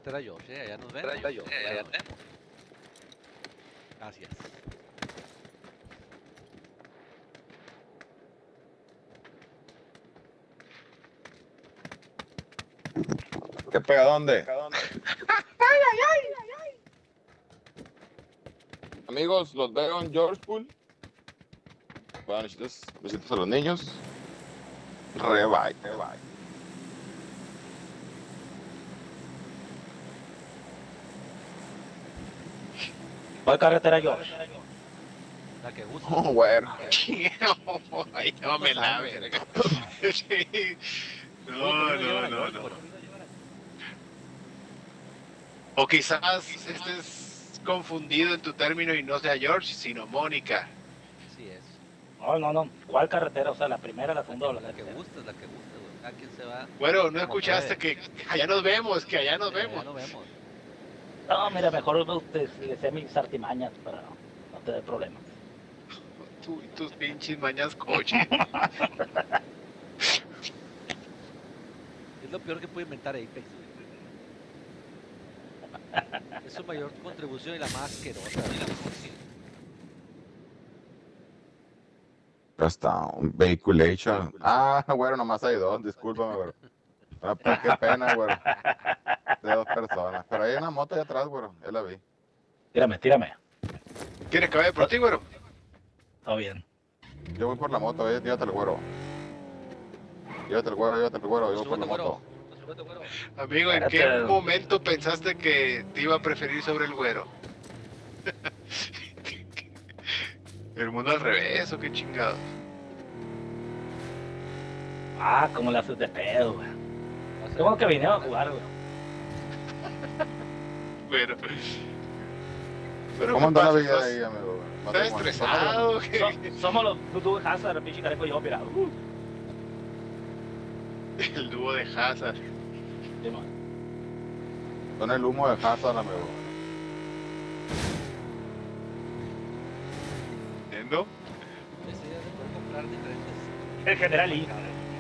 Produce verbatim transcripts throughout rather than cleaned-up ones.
carretera Josh, eh, allá nos vemos. Yo, eh, allá nos vemos. Gracias. ¿Qué pega dónde? Ay, ay, ay, ay, ay. Amigos, los veo en Georgetown. Buenas noches, besitos a los niños. Re bye, re bye. ¿Cuál carretera yo? La que gusta. Oh, bueno. Ay, no me la verga. Sí. No, no, no, no. O quizás estés confundido en tu término y no sea George, sino Mónica. Así es. No, no, no. ¿Cuál carretera? O sea, la primera, la segunda o la La que tercera. gusta es la que gusta, güey. Cada quien se va. Bueno, ¿no como escuchaste puede. que allá nos vemos, que allá nos Sí, allá vemos? nos vemos. No, mira, mejor usted le sé mis artimañas para no, no te dé problemas. Tú y tus pinches mañas coche. Es lo peor que puede inventar Apex, güey. Es su mayor contribución y la más asquerosa. Ya está, un vehiculation. Ah, bueno, nomás hay dos, discúlpame, güey. Ah, pues qué pena, güey. De dos personas. Pero hay una moto ahí atrás, güey. Ya la vi. Tírame, tírame. ¿Quieres que vaya por ti, güero? Todo bien. Yo voy por la moto, eh. Llévate el güero. Llévate el güero, llévate el güero. Yo voy por la Súbete, moto. güero. Súbete, güero. Amigo, ¿en qué Espérate. momento pensaste que te iba a preferir sobre el güero? ¿El mundo al revés o qué chingado? Ah, cómo le haces de pedo, güey. Va a ser- ¿Cómo que vinieron a jugar, güey? Bueno. Pero ¿Cómo ¿qué anda la pasa? vida ¿Estás- ahí, amigo? ¿Estás Matrimonio. estresado? ¿Qué? So- somos los tú Hazard, el pinche careco y yo, mira. Uh. El dúo de Hazard. Sí, man. Son el humo de Hazard, amigo. ¿Entiendo? Esa idea de poder comprar diferentes. El general I.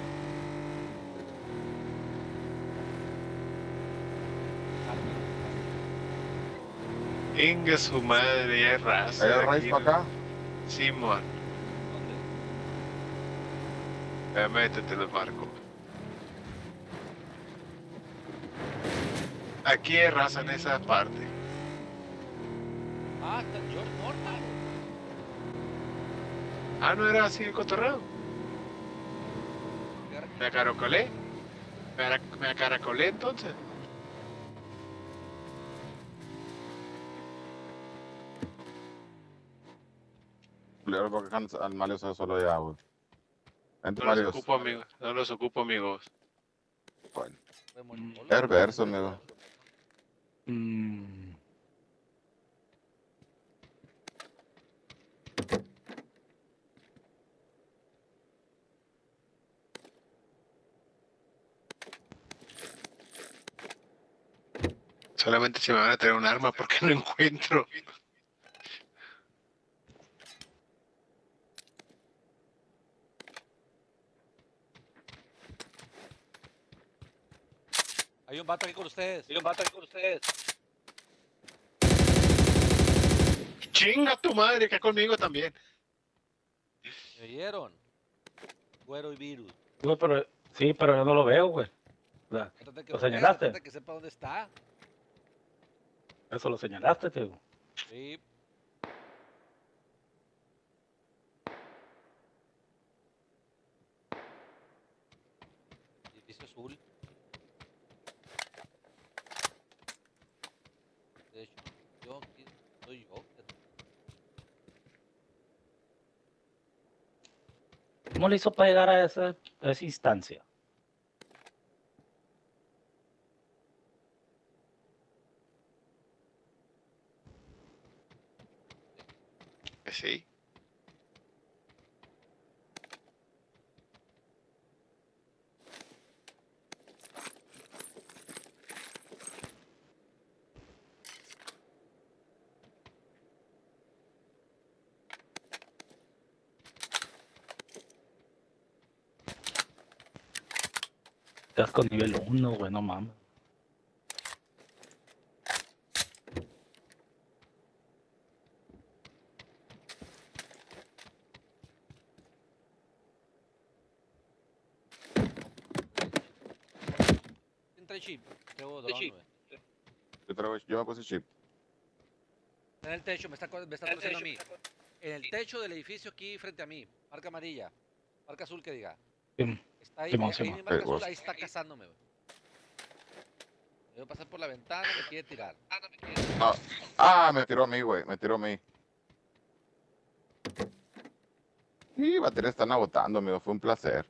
Inga su madre, ya es raza. ¿Hay el aquí, raíz para acá? Simón, ¿Dónde? ya métete los barcos. Aquí hay raza en esa parte. Ah, está George Norton. Ah, ¿no era así el cotorreo? Me acaracolé. Me, ara- me acaracolé entonces. Culero, porque can- al Mario se solo ya, güey. Vente, No los Mario. ocupo, amigos. No los ocupo, amigos. Bueno, Vemos Mm. solo. perverso, amigo. Mm. Solamente se me van a traer un arma porque no encuentro. Hay un vato aquí con ustedes. Hay un vato aquí con ustedes. Chinga tu madre, que conmigo también. ¿Me oyeron? Güero y virus. Güey, pero, sí, pero yo no lo veo, güey. O sea, Trata que ¿Lo vea, señalaste? trata que sepa dónde está. eso lo señalaste, tío. Sí. Edificio azul. De hecho, yo aquí soy yo. ¿Cómo le hizo para llegar a esa, a esa instancia? Que sí. Estás con nivel uno, güey, no mames. trae chip? Traigo dron, güey. Yo, traigo- yo me puse chip. Está en el techo, me está, co- me está conociendo a mí. En el techo del edificio aquí frente a mí. Marca amarilla. Marca azul que diga. Sí. Está ahí, Simón, ahí Simón. mi marca Sí, azul, vos. ahí está cazándome, güey. Me voy a pasar por la ventana, me quiere tirar. No. Ah, me tiró a mí, güey. Me tiró a mí. Y baterías están agotando, amigo. Fue un placer.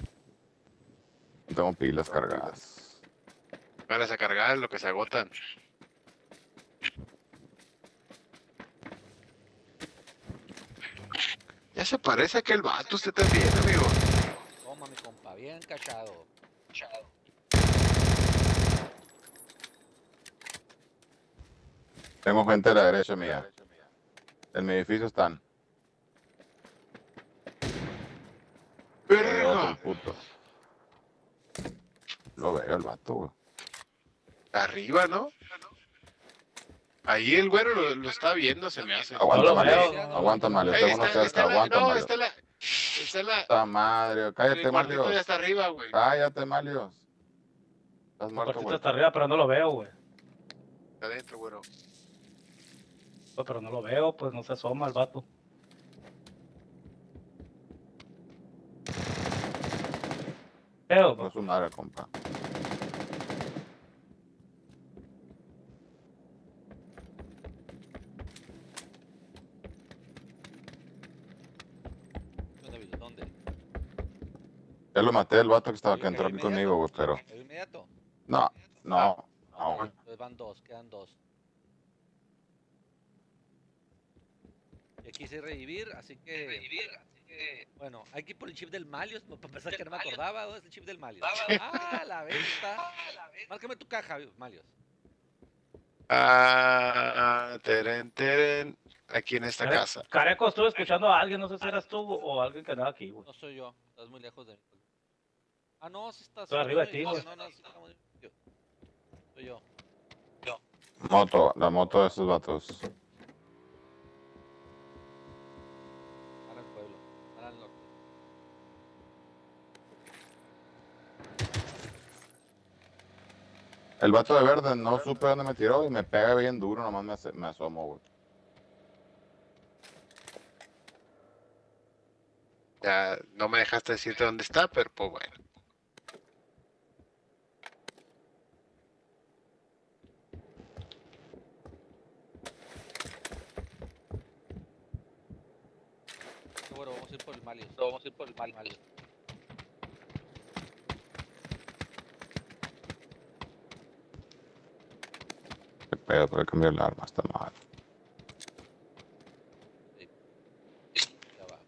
No tengo pilas cargadas. Para a cargar lo que se agotan. Ya se parece a aquel vato usted también, amigo. Toma, mi compa, bien cachado. Cachado. Tengo gente a la derecha mía. En mi edificio están. Eh, otro Verga. puto. Lo veo el vato, güey. Arriba, ¿no? Ahí el güero lo, lo está viendo, se me hace. Aguanta, No lo Mario. veo. Aguanta, Mario. Ahí Tengo uno está, cerca. está la, Aguanta, no, Mario. está la, está la, Esta madre. el Cállate, cuartito Mario. ya está arriba, güey. Cállate, Mario. Estás El muerto, cuartito güey. está arriba, pero no lo veo, güey. Está adentro, güero. Pues, pero no lo veo, pues no se asoma el vato. Veo, No pues. es un madre, compa. ¿Dónde, Bill? ¿Dónde? Ya lo maté el vato que estaba Oye, que entró ¿cayó aquí conmigo, güey, pero. ¿Cayó inmediato? No, no, no, güey. Entonces van dos, quedan dos. Y aquí quise revivir, así que... Revivir, así que... Bueno, hay que ir por el chip del Malios, para pensar que no me acordaba. ¿Dónde es el chip del Malios? Ah, la venta. Márcame tu caja, Malios. Ah, teren, teren. Aquí en esta Care- casa. Careco, estuve escuchando a alguien, no sé si eras tú o alguien que andaba aquí, güey. No soy yo, estás muy lejos de mí. Ah, no, sí estás. Estoy arriba de ti, no, güey. no, no, sí está muy- yo. Soy yo. Moto, la moto de esos vatos. Para el pueblo, para el norte. El vato de verde no supe dónde me tiró y me pega bien duro, nomás me, as- me asomo, güey. Ya no me dejaste decirte dónde está, pero pues bueno. Bueno, vamos a ir por el Malios. Vamos a ir por el Mal- Malios. Qué pedo, tengo que cambiar el arma, está mal. Ya va.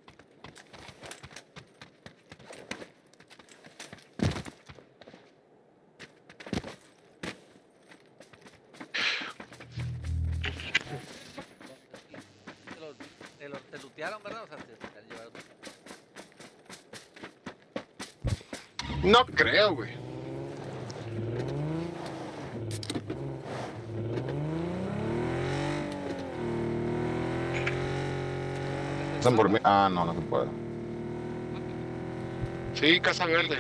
Te lo, te lo te lootearon, ¿verdad? O sea, te, te han llevado. No creo, güey. Están por mí. Ah, no, no se puede. Sí, Casa Verde.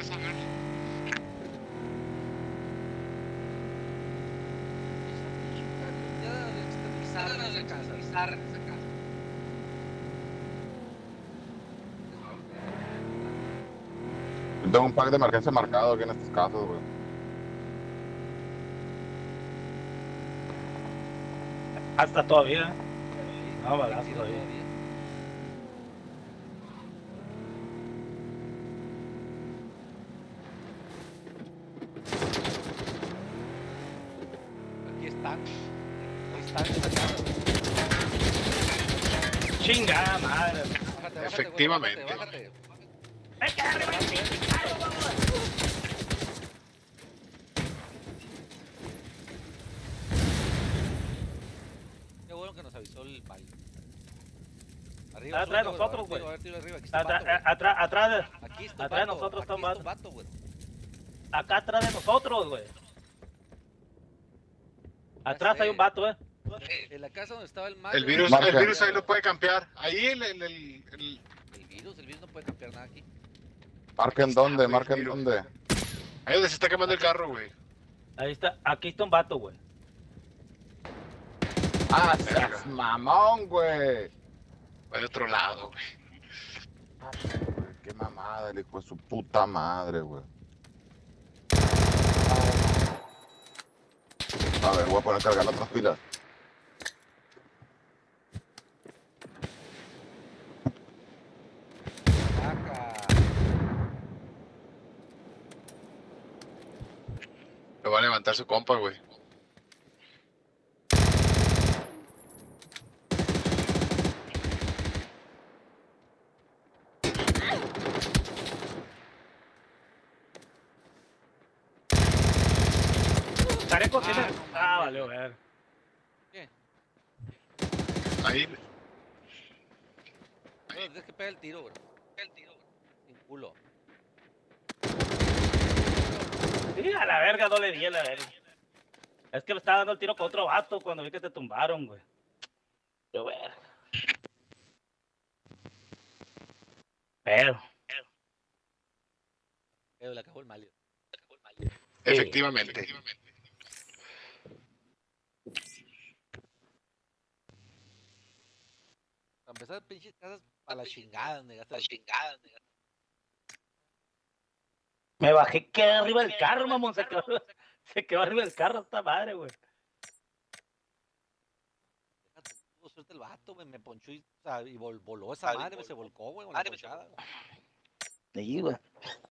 Ya exterminizar esa casa. Exterminizar esa casa. Yo tengo un pack de emergencia marcado aquí en estas casas, güey. Hasta todavía. No, Sí, balazo sí, todavía. todavía. Aquí están. Ahí están en la casa. Chingada madre. Bájate, bájate, güey, Efectivamente. bájate, bájate. Qué bueno que nos avisó el Mali. Arriba, Está atrás de súbete, nosotros, a ver, güey. tiro, a ver, tiro arriba. Aquí está un Atrás, vato, güey. atrás, atrás de, Aquí está un atrás de vato, nosotros está aquí un está un vato, güey. acá atrás de nosotros, güey. Atrás sé. hay un vato, eh. En la casa donde estaba el Mali. El virus, Marca. el virus ahí no puede campear. Ahí el, el, el, el- El virus, el virus no puede cambiar nada aquí. Marquen está, dónde, güey, marquen miro. dónde. ahí donde se está quemando el carro, güey. Ahí está, aquí está un vato, güey. Ah, seas mamón, güey. Fue de otro lado, güey. Güey, qué mamada, el hijo de su puta madre, güey. A ver, voy a poner a cargar las otras pilas. Saca. Lo va a levantar su compa, güey. Tareco tiene. Ah, valió, ver. ¿Qué? Ahí. No, tienes que pegar el tiro, bro. Pega el tiro, bro. Sin culo. Sí, a la verga, no le di a la verga. Es que me estaba dando el tiro con otro vato cuando vi que te tumbaron, güey. Yo, verga. Pero. Eh, le acabó el malio. Efectivamente. Para empezar, pinches casas a la chingada, negaste la chingada. Me bajé, quedé arriba del carro, mamón. Se quedó, se quedó arriba del carro esta madre, güey. Tuvo suerte el vato, güey. Me ponchó y, o sea, y vol voló esa madre, me se volcó, güey. Con la ponchada, güey. Sí, güey.